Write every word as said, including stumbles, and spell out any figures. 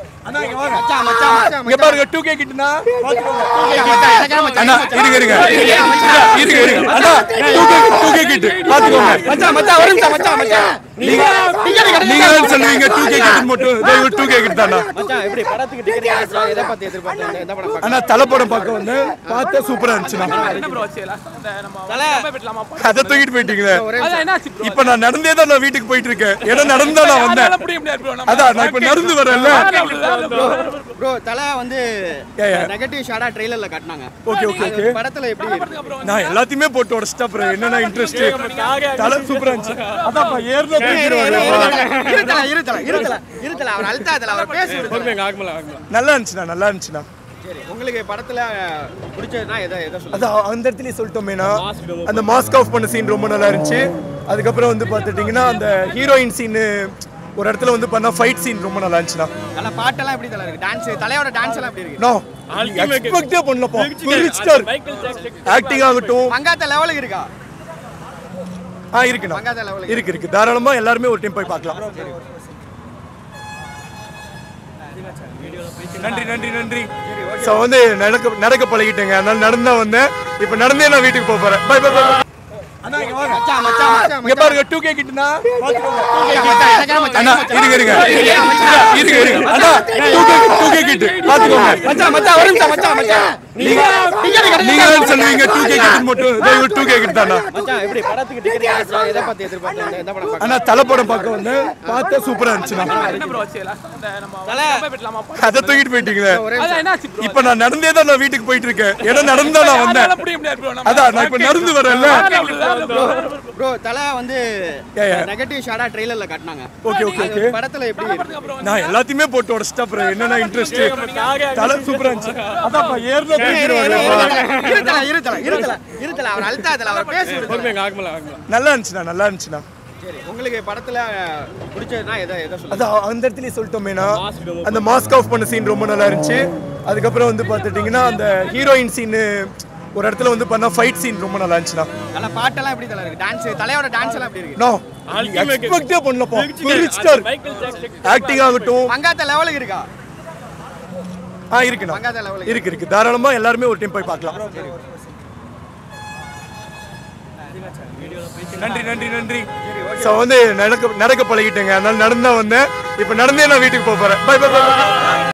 அண்ணா இங்க வாங்க மச்சான் மச்சான் இங்க பாருங்க டூ கே கிட்னா அண்ணா இருங்க இருங்க இருங்க இருங்க அண்ணா டூ கே கிட் பாத்துக்கோங்க மச்சான் மச்சான் ஒரு நிமிஷம் மச்சான் மச்சான் நீங்க நீங்க சொல்லுவீங்க டூ கே கிட் மட்டும் இது டூ கே கிட் தானா மச்சான் எப்படி படத்துக்கு டிக்கெட் ஆச்சா எதை பத்தி எதிர்பார்த்தீங்க எந்த படம் அண்ணா தல படம் பார்க்க வந்து பார்த்தா சூப்பரா இருந்துச்சு என்ன ப்ரோ வச்சேல அந்த நம்ம தல போய்டலாமா அத தூக்கிட்டு போயிட்டீங்களே இப்போ நான் நடந்தே தான் நான் வீட்டுக்கு போயிட்டு இருக்கேன் ஏன்னா நடந்தா நான் வந்தேன் அதான் நான் இப்போ நடந்து வரேன்ல ப்ரோ தல வந்து நெகட்டிவ் ஷாடா ட்ரைலர்ல காட்டுனாங்க ஓகே ஓகே ஓகே படத்துல எப்படி நான் எல்லாத்தையுமே போட்டு உடைச்சிட்டா அப்புறம் என்னன்னா இன்ட்ரெஸ்ட் தல சூப்பரா இருந்துச்சு அதான் ஏர்ல போயிடுவாங்க இருத்தல இருத்தல இருத்தல இருத்தல அவர் அல்தாதல அவர் பேசுறது நல்லா இருந்துச்சுனா நல்லா இருந்துச்சுனா சரி உங்களுக்கு படத்துல பிடிச்சதுனா எதை எதை சொல்லுங்க அத அந்த இடத்துல சொல்லிட்டோமேனா அந்த மாஸ்க் ஆஃப் பண்ண சீன் ரொம்ப நல்லா இருந்துச்சு அதுக்கு அப்புறம் வந்து பாத்துட்டீங்கன்னா அந்த ஹீரோயின் சீன் ஒரு இடத்துல வந்து பண்ண ஃபைட் சீன் ரொம்ப நல்லா இருந்துச்சுனா நல்ல பாட்டெல்லாம் எப்படி தல இருக்கு டான்ஸ் தலையோட டான்ஸ் எல்லாம் எப்படி இருக்கு நோ எக்ஸ்பெக்ட்டே பண்ணலப்பா ஃபுல் ஸ்டார் ஆக்டிங் ஆகட்டும் மங்காத்த லெவலுக்கு இருக்கா ஆ இருக்குண்ணா மங்காத்த லெவலுக்கு இருக்கு இருக்கு தாராளமா எல்லாரும் ஒரு டைம் போய் பார்க்கலாம் நன்றி நன்றி நன்றி சோ வந்து நடக்க நடக்க பழகிட்டேங்க அதனால நடந்தா வந்தேன் இப்போ நடந்தே நான் வீட்டுக்கு போக போறேன் பை பை பை அண்ணா இங்க வாங்க மச்சான் மச்சான் இங்க பாருங்க டூ கே கிட்னா அண்ணா இருங்க இருங்க இருங்க இருங்க அண்ணா டூ கே கிட் பாத்துக்கோங்க மச்சான் மச்சான் ஒரு நிமிஷம் மச்சான் மச்சான் நீங்க நீங்க சொல்லுவீங்க டூ கே கிட் மட்டும் இது டூ கே கிட் தானா மச்சான் எப்படி படத்துக்கு டிக்கெட் ஆச்சா எதை பத்தி எதிர்பார்த்தீங்க எந்த படம் அண்ணா தல படம் பார்க்க வந்து பார்த்தா சூப்பரா இருந்துச்சுனா என்ன ப்ரோ வச்சேல அந்த நம்ம தல போய்டலாமா அத தூக்கிட்டு போயிட்டீங்களே இப்போ நான் நடந்தே தான் நான் வீட்டுக்கு போயிட்டு இருக்கேன் ஏன்னா நடந்தா நான் வந்தேன் அதான் நான் இப்போ நடந்து வரேன்ல ப்ரோ தல வந்து நெகட்டிவ் ஷாடா ட்ரைலர்ல காட்டுனாங்க ஓகே ஓகே ஓகே படத்துல எப்படி நான் எல்லாத்தையுமே போட்டு உடைச்சிட்டா அப்புறம் என்னன்னா இன்ட்ரெஸ்ட் தல சூப்பரா இருந்துச்சு அதான் ஏர்ல போயிடுவாங்க இருத்தல இருத்தல இருத்தல இருத்தல அவர் அல்தாதல அவர் பேசுறது நல்லா இருந்துச்சுனா நல்லா இருந்துச்சுனா சரி உங்களுக்கு படத்துல பிடிச்சதுனா எதை எதை சொல்லுங்க அத அந்த இடத்துல சொல்லிட்டோமேனா அந்த மாஸ்க் ஆஃப் பண்ண சீன் ரொம்ப நல்லா இருந்துச்சு அதுக்கு அப்புறம் வந்து பாத்துட்டீங்கன்னா அந்த ஹீரோயின் சீன் ஒரு இடத்துல வந்து பண்ண ஃபைட் சீன் ரொம்ப நல்லா இருந்துச்சுனா நல்ல பாட்டெல்லாம் எப்படி தல இருக்கு டான்ஸ் தலையோட டான்ஸ் எல்லாம் எப்படி இருக்கு நோ எக்ஸ்பெக்ட்டே பண்ணலப்பா ஃபுல் ஸ்டார் ஆக்டிங் ஆகட்டும் மங்காத்த லெவலுக்கு இருக்கா ஆ இருக்குண்ணா மங்காத்த லெவலுக்கு இருக்கு இருக்கு தாராளமா எல்லாரும் ஒரு டைம் போய் பார்க்கலாம் நன்றி நன்றி நன்றி சோ வந்து நடக்க நடக்க பழகிட்டேங்க அதனால நடந்தா வந்தேன் இப்போ நடந்தே நான் வீட்டுக்கு போக போறேன் பை பை பை